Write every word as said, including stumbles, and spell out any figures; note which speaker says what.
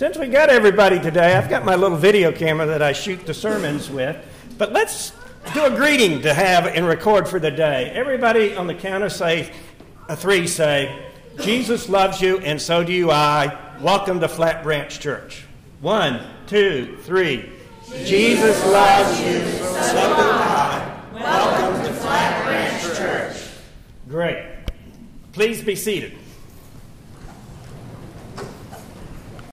Speaker 1: Since we got everybody today, I've got my little video camera that I shoot the sermons with, but let's do a greeting to have and record for the day. Everybody on the count of say, uh, three say, Jesus loves you and so do you I. Welcome to Flat Branch Church. One, two, three. Jesus loves you, so do I. Welcome to Flat Branch Church. Great. Please be seated.